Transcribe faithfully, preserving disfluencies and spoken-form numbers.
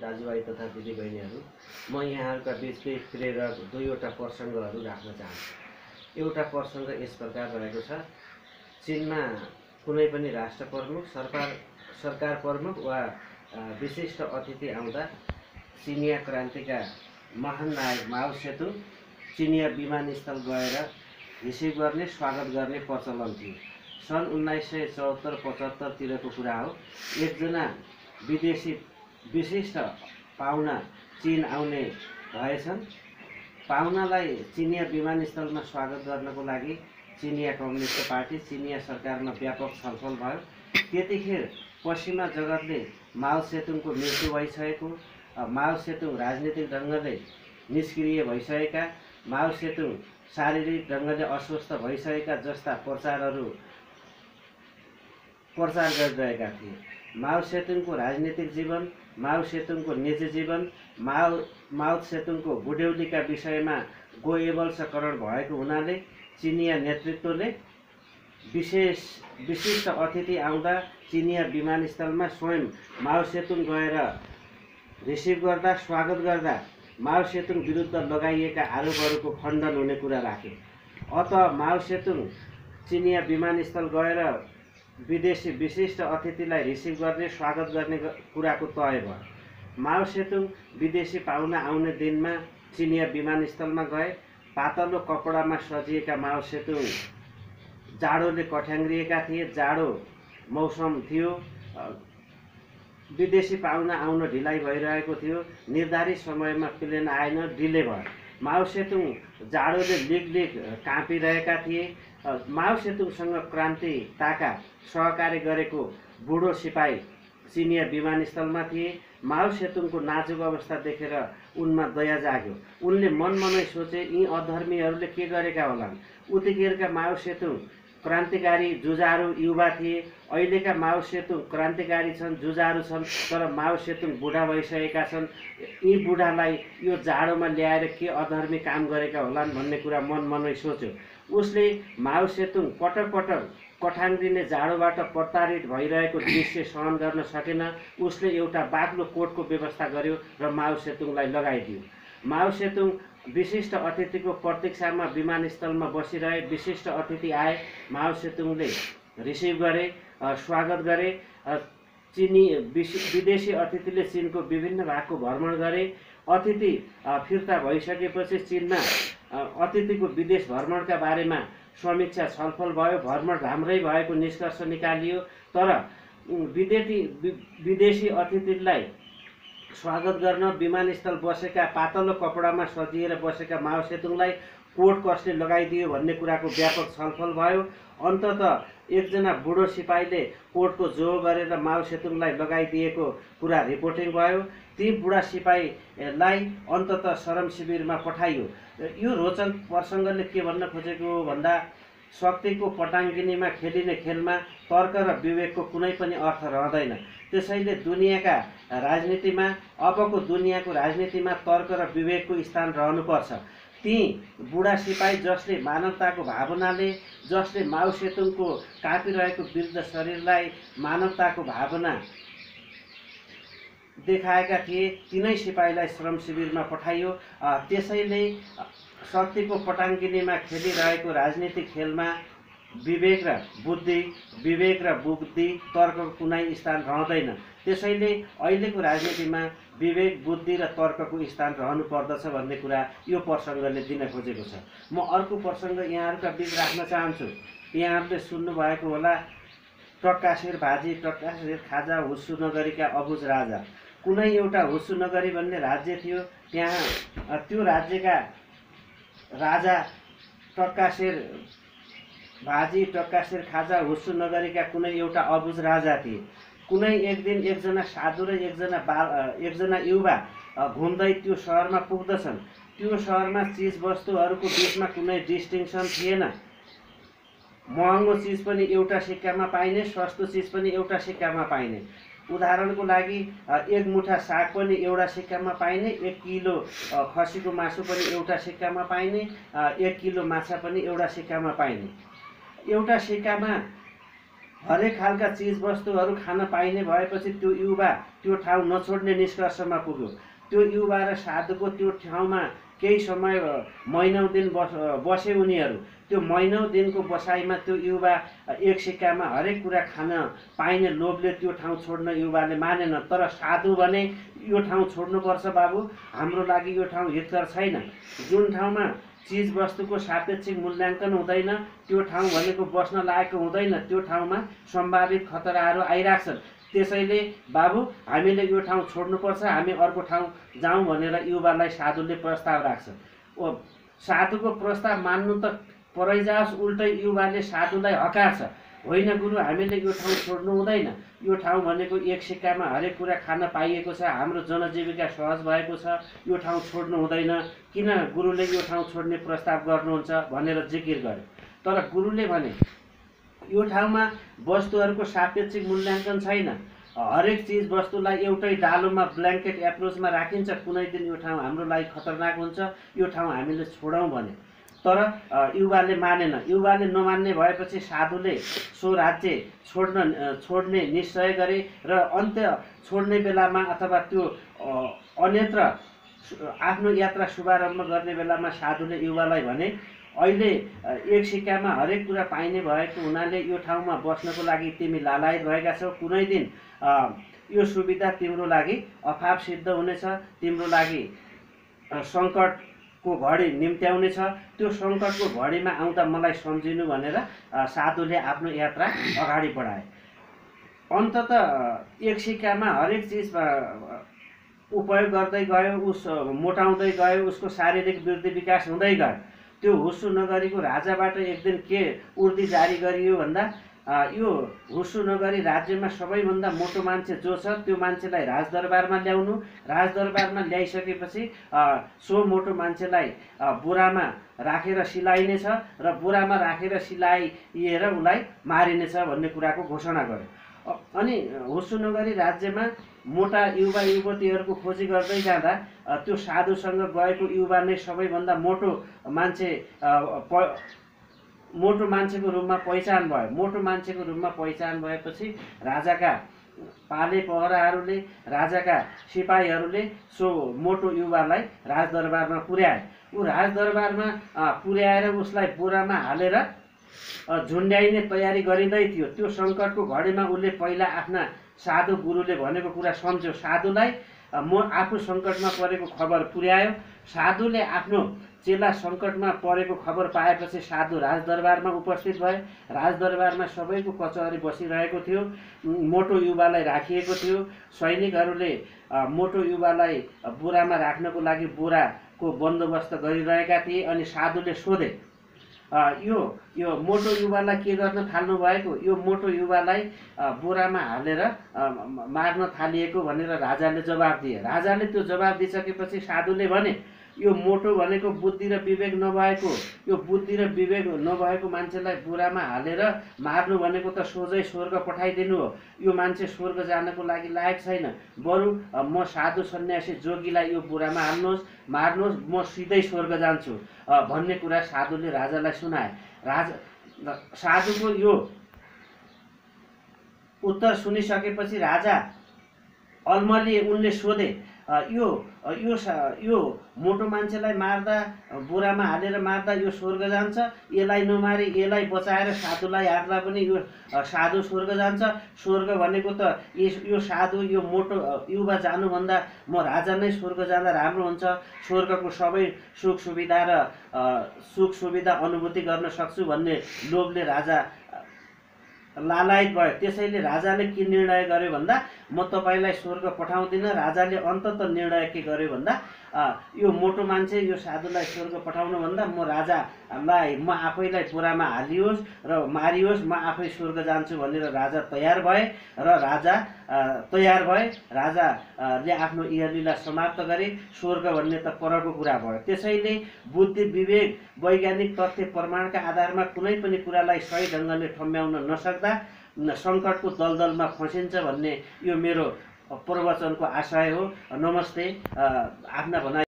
दाजुभाइ तथा दिदीबहिनीहरू, म यहाँहरूका बीचमै फिरेर दुईवटा प्रसङ्गहरू राख्न चाहन्छु। एउटा प्रसङ्ग यस प्रकार रहेको छ, चीनमा कुनै पनि राष्ट्र प्रमुख, सरकार सरकार प्रमुख वा विशिष्ट अतिथि आउँदा चिनिया क्रान्तिका महान नायक माओ सेतुङ चिनिया विमानस्थल गएर रिसिभ गर्ने, स्वागत गर्ने प्रचलन थियो। सन् उन्नाइस सय चौहत्तर पचहत्तरतिरको कुरा हो। एकजना विदेशी विशिष्ट पाहुना चीन आउने भएछन्। पाहुनालाई चिनिया विमानस्थलमा स्वागत गर्नको लागि चिनिया कम्युनिस्ट पार्टी, चिनिया सरकारमा व्यापक छलफल भयो। त्यतिखेर पश्चिमा जगतले माओ सेतुङको मृत्यु भइसकेको, माओ सेतुङ राजनीतिक ढङ्गले निष्क्रिय भइसकेका, माओ सेतुङ शारीरिक ढङ्गले अस्वस्थ भइसकेका जस्ता प्रचारहरू प्रचार गरिरहेका थिए। माओ सेतुङको राजनीतिक जीवन, माओ सेतुङको निजी जीवन, माओ माओ सेतुङको बुढ्यौलीका विषयमा गोएबल्सकरण भएको हुनाले चिनिया नेतृत्वले विशेष विशिष्ट अतिथि आउँदा चिनिया विमानस्थलमा स्वयं माओ सेतुङ गएर रिसिभ गर्दा, स्वागत गर्दा माओ सेतुङ विरुद्ध लगाइएका आरोपहरूको खण्डन हुने कुरा राखे। अत माओ सेतुङ चिनिया विमानस्थल गएर विदेशी विशिष्ट अतिथिलाई रिसिभ गर्ने, स्वागत गर्ने कुराको तय भयो। माओ सेतुङ विदेशी पाहुना आउने दिनमा चिनिया विमानस्थलमा गए। पातलो कपडामा सजिएका माओ सेतुङ जाडोले कठ्याङ्ग्रिएका थिए। जाडो मौसम थियो। विदेशी पाहुना आउन ढिलाइ भइरहेको थियो। निर्धारित समयमा प्लेन आएन, डिले भयो। माओ सेतुङ जाडोले लिग लिग काँपिरहेका थिए। माओ सेतुङसँग क्रान्तिताका सहकार्य गरेको बुढो सिपाही चिनिया विमानस्थलमा थिए। माओ सेतुङको नाजुक अवस्था देखेर उनमा दया जाग्यो। उनले मनमनै सोचे, यी अधर्मीहरूले के गरेका होलान्। उतिखेरका माओ सेतुङ क्रान्तिकारी जुझारु युवा थिए। अहिलेका माओ सेतुङ क्रान्तिकारी छन्, जुझारु छन्, तर माओ सेतुङ बुढा भइसकेका छन्। यी बुढालाई यो जाडोमा ल्याएर के अधर्मी काम गरेका होलान् भन्ने कुरा मनमनै सोच्यो। उसले माओ सेतुङ पटक पटक कठाङ्ग्रिने जाडोबाट प्रताडित भइरहेको दृश्य सहन गर्न सकेन। उसले एउटा बाक्लो कोटको व्यवस्था गर्यो र माओ सेतुङलाई लगाइदियो। माओ सेतुङ विशिष्ट अतिथिको प्रतीक्षामा विमानस्थलमा बसिरहे। विशिष्ट अतिथि आए, माओ सेतुङले रिसिभ गरे, स्वागत गरे। चिनी विदेशी अतिथिले चीनको विभिन्न भागको भ्रमण गरे। अतिथि फिर्ता भइसकेपछि चीनमा अतिथिको विदेश भ्रमणका बारेमा समीक्षा छलफल भयो। भ्रमण राम्रै भएको निष्कर्ष निकालियो। तर विदेशी विदेशी अतिथिलाई स्वागत गर्न विमानस्थल बसेका, पातलो कपडामा सजिएर बसेका माओ सेतुङलाई कोट कसले लगाइदियो भन्ने कुराको व्यापक छलफल भयो। अन्ततः एकजना बुढो सिपाहीले कोटको जोहो गरेर माओ सेतुङलाई लगाइदिएको कुरा रिपोर्टिङ भयो। ती बुढा सिपाहीलाई अन्ततः श्रम शिविरमा पठाइयो। यो रोचक प्रसङ्गले के भन्न खोजेको भन्दा, शक्तिको पटाङ्गिनीमा खेलिने खेलमा तर्क र विवेकको कुनै पनि अर्थ रहँदैन। त्यसैले दुनियाँका राजनीतिमा, अबको दुनियाँको राजनीतिमा तर्क र विवेकको स्थान रहनुपर्छ। ती बुढा सिपाही जसले मानवताको भावनाले, जसले माओ सेतुङको काँपिरहेको वृद्ध शरीरलाई मानवताको भावना देखाएका थिए, तिनै सिपाहीलाई श्रम शिविरमा पठाइयो। त्यसैले शक्तिको पटाङ्गिनीमा खेलिरहेको राजनीतिक खेलमा विवेक र बुद्धि, विवेक र बुद्धि, तर्कको कुनै स्थान रहँदैन। त्यसैले अहिलेको राजनीतिमा विवेक, बुद्धि र तर्कको स्थान रहनु पर्दछ भन्ने कुरा यो प्रसङ्गले दिन खोजेको छ। म अर्को प्रसङ्ग यहाँहरूका बीच राख्न चाहन्छु। यहाँहरूले सुन्नुभएको होला, टक्कासेर भाजी, टक्कासेर खाजा, हुस्सु नगरीका अबुझ राजा। कुनै एउटा हुस्सु नगरी भन्ने राज्य थियो। त्यहाँ त्यो राज्यका राजा टक्कासेर भाजी, टक्कासेर खाजा, हुस्सु नगरीका कुनै एउटा अबुझ राजा थिए। कुनै एक दिन एकजना साधु र एकजना बाल एकजना युवा घुम्दै त्यो सहरमा पुग्दछन्। त्यो सहरमा चिजवस्तुहरूको बिचमा कुनै डिस्टिङसन थिएन। महँगो चिज पनि एउटा सिक्कामा पाइने, सस्तो चिज पनि एउटा सिक्कामा पाइने। उदाहरणको लागि एक मुठा साग पनि एउटा सिक्कामा पाइने, एक किलो खसीको मासु पनि एउटा सिक्कामा पाइने, एक किलो माछा पनि एउटा सिक्कामा पाइने। एउटा सिक्कामा हरेक खालका चिजवस्तुहरू खान पाइने भएपछि त्यो युवा त्यो ठाउँ नछोड्ने निष्कर्षमा पुग्यो। त्यो युवा र साधुको त्यो ठाउँमा केही समय महिनौ दिन बस बसे उनीहरू। त्यो महिनौ दिनको बसाइमा त्यो युवा एक सिक्कामा हरेक कुरा खान पाइने लोभले त्यो ठाउँ छोड्न युवाले मानेन। तर साधु भने यो ठाउँ छोड्नुपर्छ बाबु, हाम्रो लागि यो ठाउँ हितकर छैन। जुन ठाउँमा चिज वस्तुको सापेक्षिक मूल्याङ्कन हुँदैन, त्यो ठाउँ भनेको बस्न लायकको हुँदैन, त्यो ठाउँमा सम्भावित खतराहरू आइराख्छन्। त्यसैले बाबु हामीले यो ठाउँ छोड्नुपर्छ, हामी अर्को ठाउँ जाउँ भनेर युवालाई साधुले प्रस्ताव राख्छ। ओ साधुको प्रस्ताव मान्नु त परै जाओस्, उल्टै युवाले साधुलाई हकार्छ, होइन गुरु हामीले यो ठाउँ छोड्नु हुँदैन, यो ठाउँ भनेको एक सिक्कामा हरेक कुरा खान पाइएको छ, हाम्रो जनजीविका सहज भएको छ, यो ठाउँ छोड्नु हुँदैन, किन गुरुले यो ठाउँ छोड्ने प्रस्ताव गर्नुहुन्छ भनेर जिकिर गर्यो। तर गुरुले भने यो ठाउँमा वस्तुहरूको सापेक्षिक मूल्याङ्कन छैन, हरेक चिज वस्तुलाई एउटै डालोमा ब्ल्याङ्केट एप्रोचमा राखिन्छ, कुनै दिन यो ठाउँ हाम्रो लागि खतरनाक हुन्छ, यो ठाउँ हामीले छोडौँ भने। तर युवाले मानेन। युवाले नमान्ने भएपछि साधुले सो राज्य छोड्न छोड्ने निश्चय गरे र अन्त्य छोड्ने बेलामा अथवा त्यो अन्यत्र आफ्नो यात्रा शुभारम्भ गर्ने बेलामा साधुले युवालाई भने अहिले एक सिक्कामा हरेक कुरा पाइने भएको हुनाले यो ठाउँमा बस्नको लागि तिमी लालायत भएका छौ, कुनै दिन यो सुविधा तिम्रो लागि अभाव सिद्ध हुनेछ, तिम्रो लागि सङ्कट को घडी निम्त्याउनेछ, त्यो सङ्कटको घडीमा आउँदा मलाई सम्झिनु भनेर साधुले आफ्नो यात्रा अगाडि बढाए। अन्ततः एक सिक्कामा हरेक चिज उपयोग गर्दै गयो, उस मोटाउँदै गयो, उसको शारीरिक वृद्धि विकास हुँदै गयो। त्यो हुस्सु नगरीको राजाबाट एक दिन के उर्दी जारी गरियो भन्दा यो हुस्सु नगरी राज्यमा सबैभन्दा मोटो मान्छे जो छ त्यो मान्छेलाई राजदरबारमा ल्याउनु, राजदरबारमा ल्याइसकेपछि सो मोटो मान्छेलाई बुरामा राखेर सिलाइनेछ र बुरामा राखेर सिलाइएर उसलाई मारिनेछ भन्ने कुराको घोषणा गर्यो। अनि हुस्सु नगरी राज्यमा मोटा युवा युवतीहरूको खोजी गर्दै जाँदा त्यो साधुसँग गएको युवा नै सबैभन्दा मोटो मान्छे मोटो मान्छेको रूपमा पहिचान भयो। मोटो मान्छेको रूपमा पहिचान भएपछि राजाका पाले पहराहरूले, राजाका सिपाहीहरूले सो मोटो युवालाई राजदरबारमा पुर्याए। ऊ राजदरबारमा पुर्याएर उसलाई बोरामा हालेर झुन्ड्याइने तयारी गरिँदै थियो। त्यो सङ्कटको घडीमा उसले पहिला आफ्ना साधु गुरुले भनेको कुरा सम्झ्यो, साधुलाई म आफू सङ्कटमा परेको खबर पुर्यायो। साधुले आफ्नो चेला सङ्कटमा परेको खबर पाएपछि साधु राजदरबारमा उपस्थित भए। राजदरबारमा सबैको कचहरी बसिरहेको थियो, मोटो युवालाई राखिएको थियो। सैनिकहरूले मोटो युवालाई बोरामा राख्नको लागि बोराको बन्दोबस्त गरिरहेका थिए। अनि साधुले सोधे यो यो मोटो युवालाई के गर्न थाल्नु भएको, यो मोटो युवालाई बोरामा हालेर मार्न थालिएको भनेर राजाले जवाब दिए। राजाले त्यो जवाब दिइसकेपछि साधुले भने यो मोटो भनेको बुद्धि र विवेक नभएको, यो बुद्धि र विवेक नभएको मान्छेलाई बुरामा हालेर मार्नु भनेको त सोझै स्वर्ग पठाइदिनु हो। यो मान्छे स्वर्ग जानको लागि लायक छैन, बरु म साधु सन्यासी जोगीलाई यो बुरामा हाल्नुहोस्, मार्नुहोस्, म सिधै स्वर्ग जान्छु भन्ने कुरा साधुले राजालाई सुनाए। राजा साधुको यो उत्तर सुनिसकेपछि राजा अलमलिए। उनले सोधे यो यो यो मोटो मान्छेलाई मार्दा, बोरामा हालेर मार्दा यो स्वर्ग जान्छ, यसलाई नमारी यसलाई बचाएर साधुलाई हार्दा पनि यो साधु स्वर्ग जान्छ। स्वर्ग भनेको त यो साधु यो मोटो युवा जानुभन्दा म राजा नै स्वर्ग जाँदा राम्रो हुन्छ, स्वर्गको सबै सुख सुविधा र सुख सुविधा अनुभूति गर्न सक्छु भन्ने लोभले राजा लालायत भयो। त्यसैले राजाले के निर्णय गर्यो भन्दा म तपाईलाई स्वर्ग पठाउँदिनँ। राजाले अन्ततः निर्णय के गर्यो भन्दा यो मोटो मान्छे यो साधुलाई स्वर्ग पठाउनु भन्दा म राजालाई म आफैलाई बोरामा हालियोस् र मारियोस्, म आफै स्वर्ग जान्छु भनेर राजा तयार भए र राजा तयार भए। राजाले आफ्नो इहलीला समाप्त गरे। स्वर्ग भन्ने त परको कुरा भयो। त्यसैले बुद्धि विवेक वैज्ञानिक तथ्य प्रमाणका आधारमा कुनै पनि कुरालाई सही ढङ्गले ठम्ब्याउन नसक्दा सङ्कटको दलदलमा फसिन्छ भन्ने यो मेरो प्रवचनको आशय हो। नमस्ते। आफ्ना भनाइ